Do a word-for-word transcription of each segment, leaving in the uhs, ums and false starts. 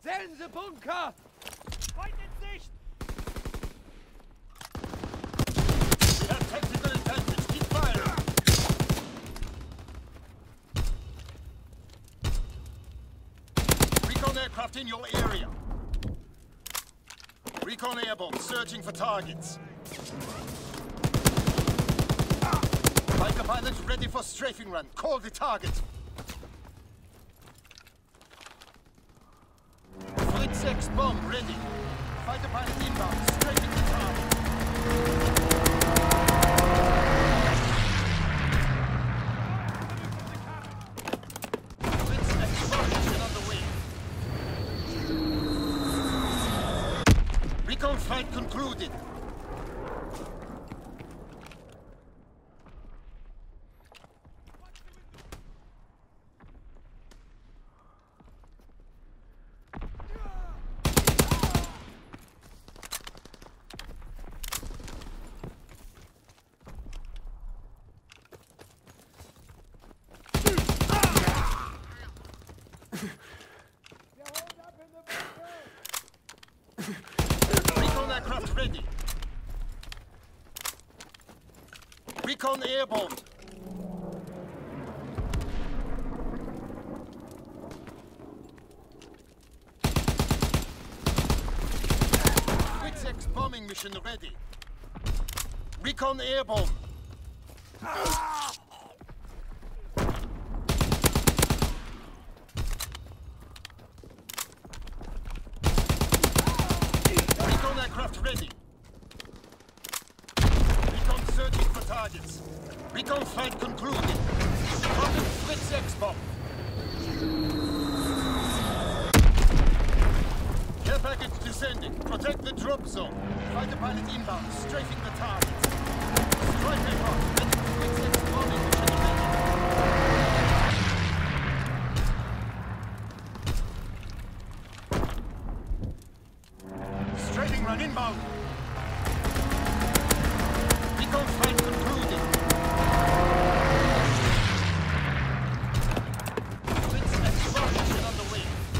Zählen Sie Bunker! Feind in Sicht! We have tactical advantage. Keep firing. Recon aircraft in your area. Recon airborne searching for targets. Fighter pilots ready for strafing run. Call the target. Fritz X bomb ready. Fighter pilot inbound, strafing the target. Fritz X bomb mission underway. Recon flight concluded. Recon aircraft ready. Recon airborne. Fritz X bombing mission ready. Recon airborne. Recon aircraft ready. Recon searching for targets. Recon flight concluded. Dropping Fritz X bomb. Care package descending. Protect the drop zone. Fighter pilot inbound, strafing the target. Strike aircraft ready for Fritz X bombing mission ready. Strafing run inbound. Recon flight concluded. Fritz X bomb mission underway.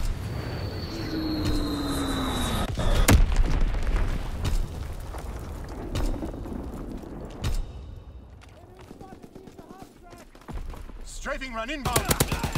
Strafing run inbound.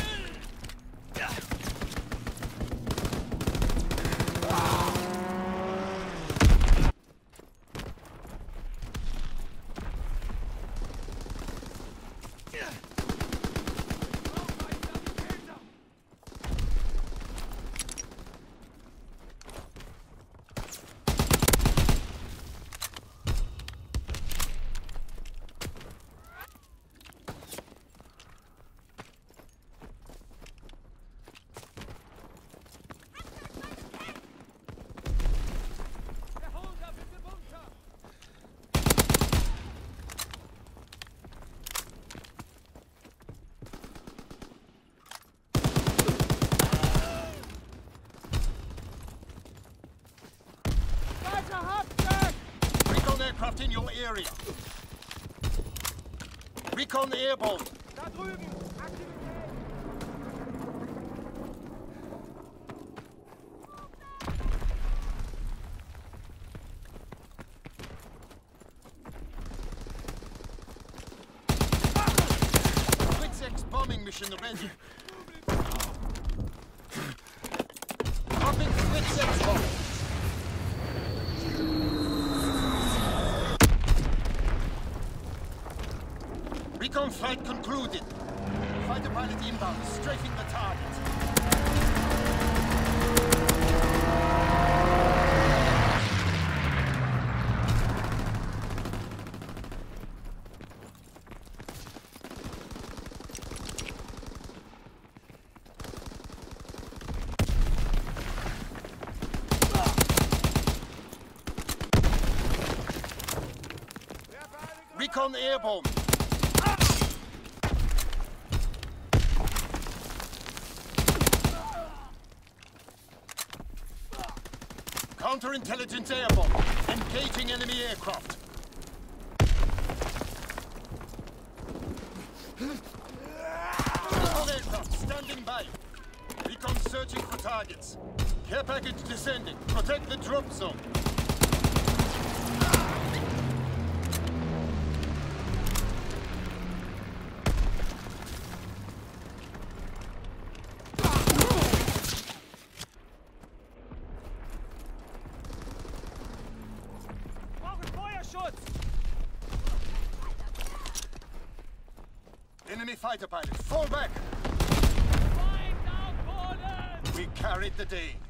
Recon aircraft in your area. Recon airborne. Da drüben! Aktivität! Fritz X bombing mission ready. Dropping Fritz X bomb. Recon flight concluded. Fighter pilot inbound, strafing the target. Recon airborne. Counterintelligence airborne. Engaging enemy aircraft. Recon aircraft standing by. Recon searching for targets. Care package descending. Protect the drop zone. Brauchen Feuerschutz! Enemy fighter pilot, fall back! Find down, Polen! We carried the day.